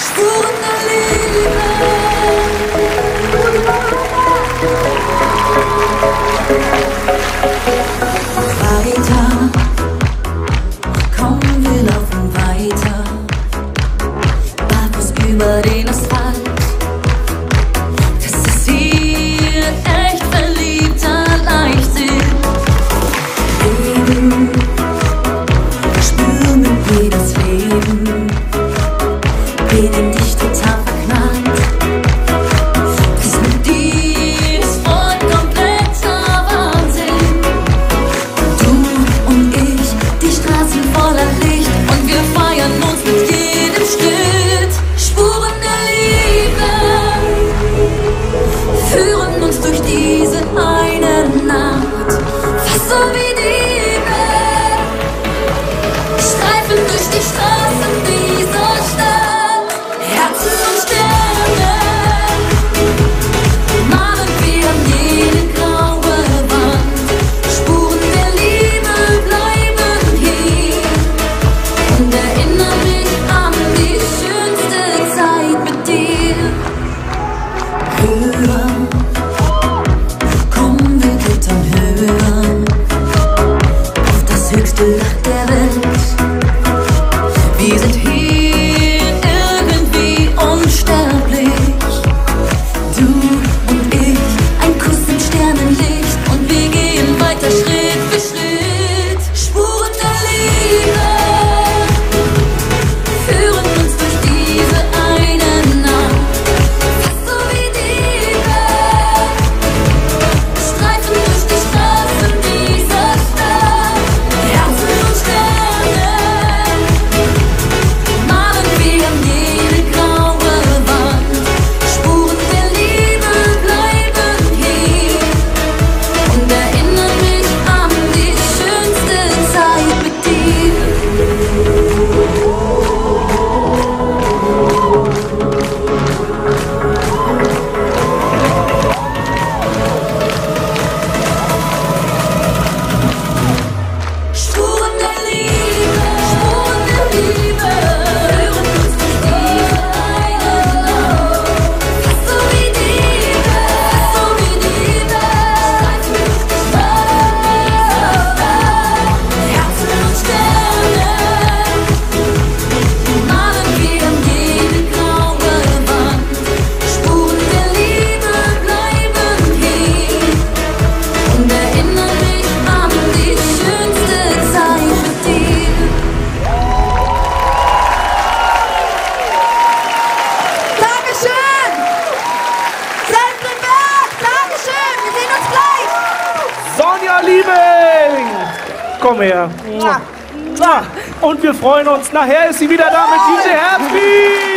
Spuren der Liebe. Weiter, komm, wir laufen weiter, barfuß über den Asphalt. Das ist hier echt verliebter Leichtsinn. Leben, spür mit mir das Leben, bin in dich total verknallt. Das mit dir ist voll kompletter Wahnsinn. Du und ich, die Straßen voller Licht, und wir feiern uns mit jedem Schritt. Spuren der Liebe führen uns durch diese eine Nacht, fast so wie Diebe, streifen durch die Straßen dieser Stadt. Herzen und Sterne malen wir an jede graue Wand. Spuren der Liebe bleiben hier und erinnern mich an die schönste Zeit mit dir. Höher, komm, wir klettern höher auf das höchste Dach der Welt. Wir sind hier irgendwie unsterblich. Du und ich, ein Kuss im Sternenlicht, und wir gehen weiter Schritt für Schritt. Spuren der Liebe führen uns durch diese eine Nacht, fast so wie Diebe, streifen durch die Straßen dieser Stadt. Herzen und Sterne malen wir an jede graue Wand. Spuren der Liebe bleiben hier und erinnern mich an die schönste Zeit mit dir. Spuren der Liebe, führen uns durch diese eine Nacht, fast so wie Diebe, streifen durch die Straßen dieser Stadt. Herzen und Sterne malen wir an jede graue Wand. Spuren der Liebe bleiben hier und erinnern mich an die schönste Zeit mit dir. Dankeschön! Seltenberg, Dankeschön! Wir sehen uns gleich! Sonja Liebing! Komm her. Und wir freuen uns. Nachher ist sie wieder da mit DJ Herzbeat.